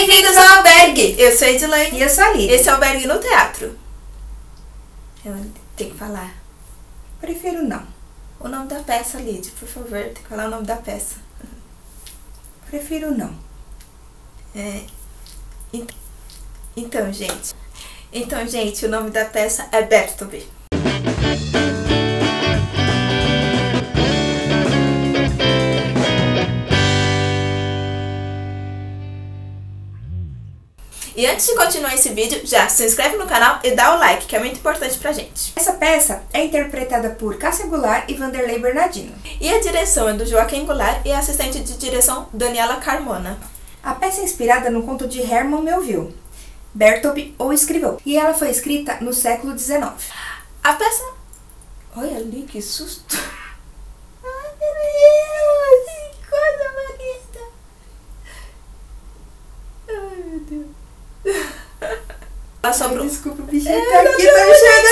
Bem-vindos ao Albergue! Eu sou a Edilane. E eu sou a Lívia. Esse é o Albergue no Teatro. Eu tenho que falar. Prefiro não. O nome da peça, Lídia, por favor. Tem que falar o nome da peça. Prefiro não. Então, gente, o nome da peça é Bertold. E antes de continuar esse vídeo, já se inscreve no canal e dá o like, que é muito importante pra gente. Essa peça é interpretada por Cássia Goulart e Vanderlei Bernardino. E a direção é do Joaquim Goulart e a assistente de direção Daniela Carmona. A peça é inspirada no conto de Herman Melville, Bertold ou Escrivão, e ela foi escrita no século XIX. A peça... Olha ali, que susto! Ai, meu Deus! Que coisa bonita! Ai, meu Deus! Desculpa, o bichinho tá aqui, tá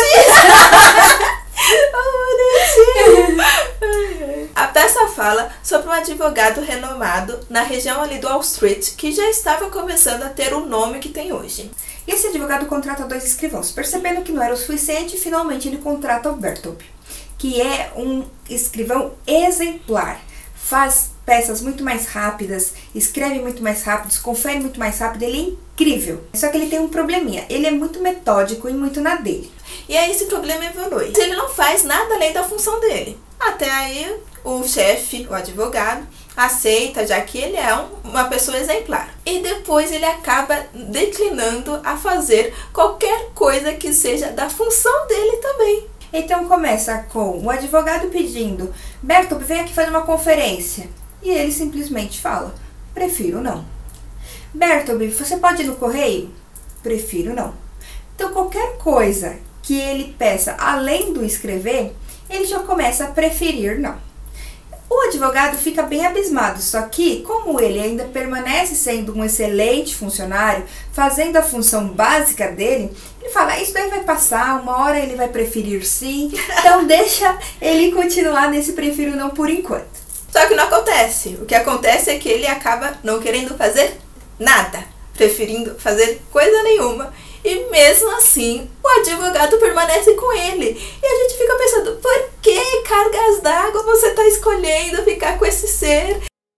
mexendo. A peça fala sobre um advogado renomado na região ali do Wall Street que já estava começando a ter o nome que tem hoje. E esse advogado contrata 2 escrivãos. Percebendo que não era o suficiente, finalmente ele contrata o Bertold, que é um escrivão exemplar. Faz peças muito mais rápidas, escreve muito mais rápido, confere muito mais rápido, ele é incrível. Só que ele tem um probleminha, ele é muito metódico e muito na dele. E aí esse problema evolui. Ele não faz nada além da função dele. Até aí o chefe, o advogado, aceita, já que ele é uma pessoa exemplar. E depois ele acaba declinando a fazer qualquer coisa que seja da função dele também. Então começa com o advogado pedindo: Bertold, vem aqui fazer uma conferência. E ele simplesmente fala: prefiro não. Bertold, você pode ir no correio? Prefiro não. Então qualquer coisa que ele peça além do escrever, ele já começa a preferir não. O advogado fica bem abismado, só que como ele ainda permanece sendo um excelente funcionário, fazendo a função básica dele, ele fala: isso daí vai passar, uma hora ele vai preferir sim, então deixa ele continuar nesse prefiro não por enquanto. Só que não acontece. O que acontece é que ele acaba não querendo fazer nada, preferindo fazer coisa nenhuma. E mesmo assim, o advogado permanece com ele. E a gente fica pensando: por que cargas d'água você está escolhendo ficar com esse ser?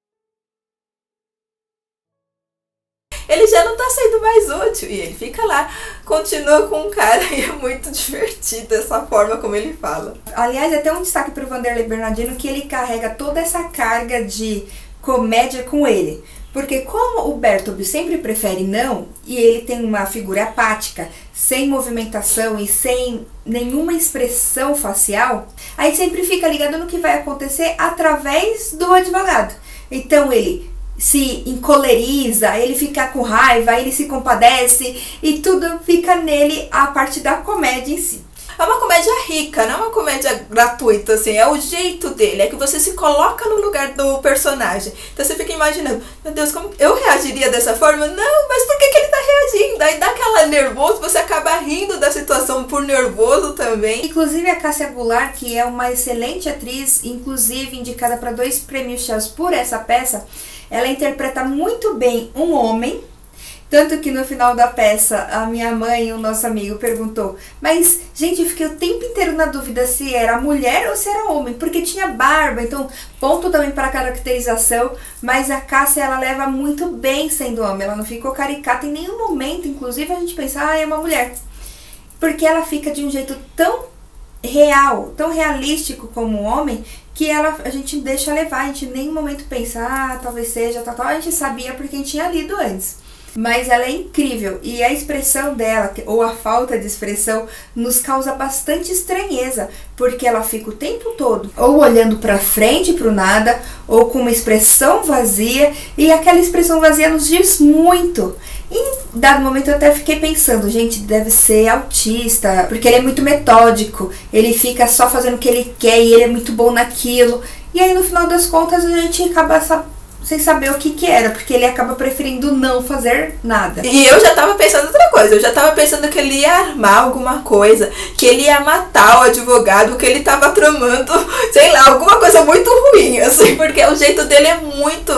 Ele já não está sendo mais útil. E ele fica lá, continua com o cara. E é muito divertido essa forma como ele fala. Aliás, é até um destaque para o Vanderlei Bernardino que ele carrega toda essa carga de comédia com ele. Porque como o Bertold sempre prefere não, e ele tem uma figura apática, sem movimentação e sem nenhuma expressão facial, aí sempre fica ligado no que vai acontecer através do advogado. Então ele se encoleriza, ele fica com raiva, ele se compadece e tudo fica nele a parte da comédia em si. É uma comédia rica, não é uma comédia gratuita, assim, é o jeito dele, é que você se coloca no lugar do personagem. Então você fica imaginando: meu Deus, como eu reagiria dessa forma? Não, mas por que ele tá reagindo? Aí dá aquela nervoso, você acaba rindo da situação por nervoso também. Inclusive a Cássia Goulart, que é uma excelente atriz, inclusive indicada para 2 prêmios Chance por essa peça, ela interpreta muito bem um homem. Tanto que no final da peça, a minha mãe e o nosso amigo perguntou: mas, gente, eu fiquei o tempo inteiro na dúvida se era mulher ou se era homem, porque tinha barba, então ponto também para a caracterização, mas a Cássia, ela leva muito bem sendo homem, ela não ficou caricata em nenhum momento, inclusive a gente pensa: ah, é uma mulher. Porque ela fica de um jeito tão real, tão realístico como um homem, que a gente deixa levar, a gente em nenhum momento pensa: ah, talvez seja, tal, a gente sabia porque a gente tinha lido antes. Mas ela é incrível e a expressão dela, ou a falta de expressão, nos causa bastante estranheza, porque ela fica o tempo todo ou olhando para frente, para o nada, ou com uma expressão vazia, e aquela expressão vazia nos diz muito. Em dado momento eu até fiquei pensando: gente, deve ser autista, porque ele é muito metódico, ele fica só fazendo o que ele quer e ele é muito bom naquilo. E aí no final das contas a gente acaba sem saber o que era, porque ele acaba preferindo não fazer nada. E eu já tava pensando outra coisa, eu já tava pensando que ele ia armar alguma coisa, que ele ia matar o advogado, que ele tava tramando, sei lá, alguma coisa muito ruim, assim, porque o jeito dele é muito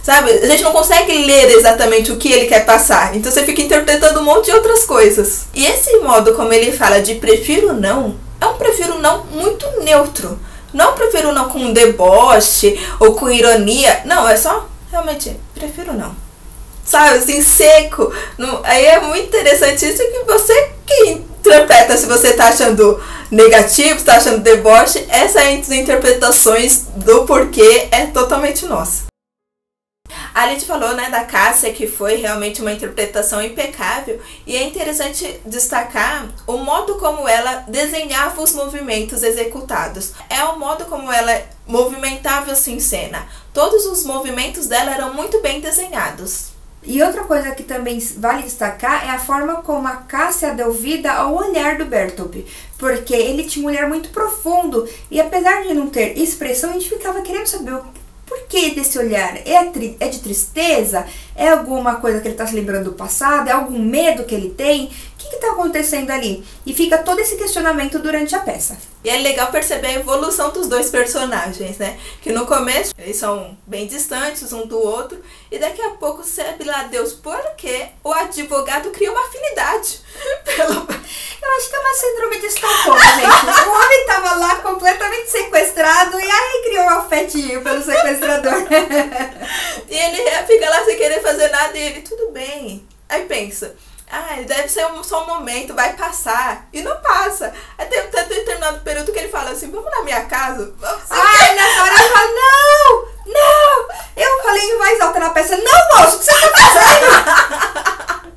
sabe? A gente não consegue ler exatamente o que ele quer passar, então você fica interpretando um monte de outras coisas. E esse modo como ele fala de prefiro não, é um prefiro não muito neutro. Não prefiro não com deboche ou com ironia, não, é só realmente prefiro não. Sabe, assim, seco. Aí é muito interessante isso, que você que interpreta, se você tá achando negativo, se tá achando deboche, essas interpretações do porquê é totalmente nossa. A gente falou, né, da Cássia, que foi realmente uma interpretação impecável, e é interessante destacar o modo como ela desenhava os movimentos executados. É o modo como ela movimentava-se em cena. Todos os movimentos dela eram muito bem desenhados. E outra coisa que também vale destacar é a forma como a Cássia deu vida ao olhar do Bertold, porque ele tinha um olhar muito profundo, e apesar de não ter expressão, a gente ficava querendo saber o porquê desse olhar. É de tristeza? É alguma coisa que ele está se lembrando do passado? É algum medo que ele tem? O que está acontecendo ali? E fica todo esse questionamento durante a peça. E é legal perceber a evolução dos dois personagens, né? Que no começo eles são bem distantes um do outro, e daqui a pouco sabe lá Deus por que o advogado cria uma afinidade. Eu acho que é uma síndrome de Estocolmo, gente. O homem tava lá completamente sequestrado e aí criou um afetinho pelo sequestrador. E ele fica lá sem querer fazer nada e ele, tudo bem. Aí pensa, deve ser só um momento, vai passar. E não passa. Aí tem determinado período que ele fala assim, vamos na minha casa? Nessa hora ele fala, não! Eu falei em voz alta na peça, não, moço, o que você tá fazendo?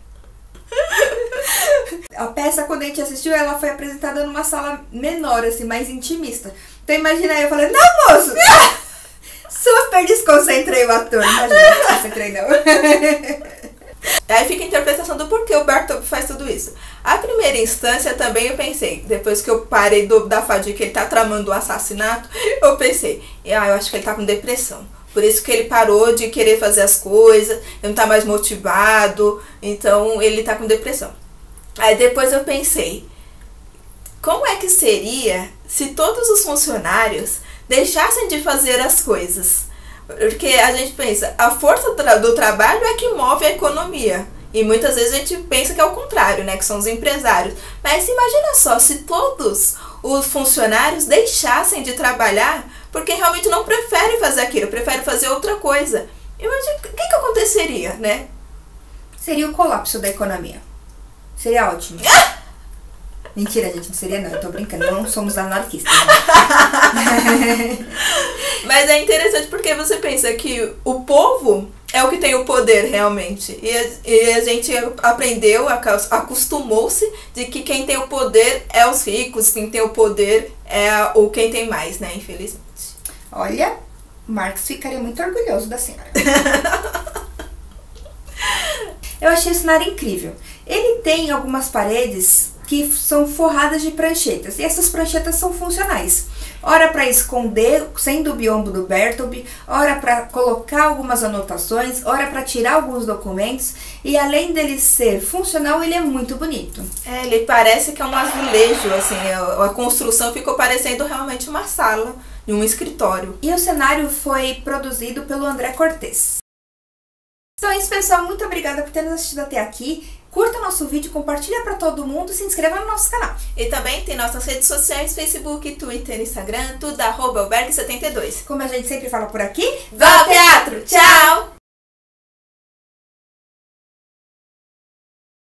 A peça, quando a gente assistiu, ela foi apresentada numa sala menor, assim, mais intimista. Então imagina aí, eu falei, não, moço! Super desconcentrei o ator, imagina, não desconcentrei não. Aí fica a interpretação do porquê o Bertold faz tudo isso. A primeira instância também eu pensei, depois que eu parei da fadiga que ele tá tramando o assassinato, eu pensei, eu acho que ele tá com depressão. Por isso que ele parou de querer fazer as coisas, ele não tá mais motivado, então ele tá com depressão. Aí depois eu pensei, como é que seria se todos os funcionários deixassem de fazer as coisas? Porque a gente pensa, a força do trabalho é que move a economia. E muitas vezes a gente pensa que é o contrário, né? Que são os empresários. Mas imagina só, se todos os funcionários deixassem de trabalhar porque realmente não preferem fazer aquilo, preferem fazer outra coisa. Imagina, o que aconteceria, né? Seria o colapso da economia. Seria ótimo. Mentira, gente, não seria não, eu tô brincando, não somos anarquistas. Né? Mas é interessante porque você pensa que o povo é o que tem o poder realmente. E a gente aprendeu, acostumou-se de que quem tem o poder é os ricos, quem tem o poder é quem tem mais, né, infelizmente. Olha, Marx ficaria muito orgulhoso da senhora. Eu achei o cenário incrível. Ele tem algumas paredes que são forradas de pranchetas, e essas pranchetas são funcionais. Ora para esconder, sendo o biombo do Bertold, ora para colocar algumas anotações, ora para tirar alguns documentos, e além dele ser funcional, ele é muito bonito. Ele parece que é um azulejo, assim, a construção ficou parecendo realmente uma sala de um escritório. E o cenário foi produzido pelo André Cortez. Então é isso, pessoal, muito obrigada por ter nos assistido até aqui. Curta nosso vídeo, compartilha para todo mundo e se inscreva no nosso canal. E também tem nossas redes sociais, Facebook, Twitter, Instagram, tudo @albergue72. Como a gente sempre fala por aqui, vá ao teatro! Tchau!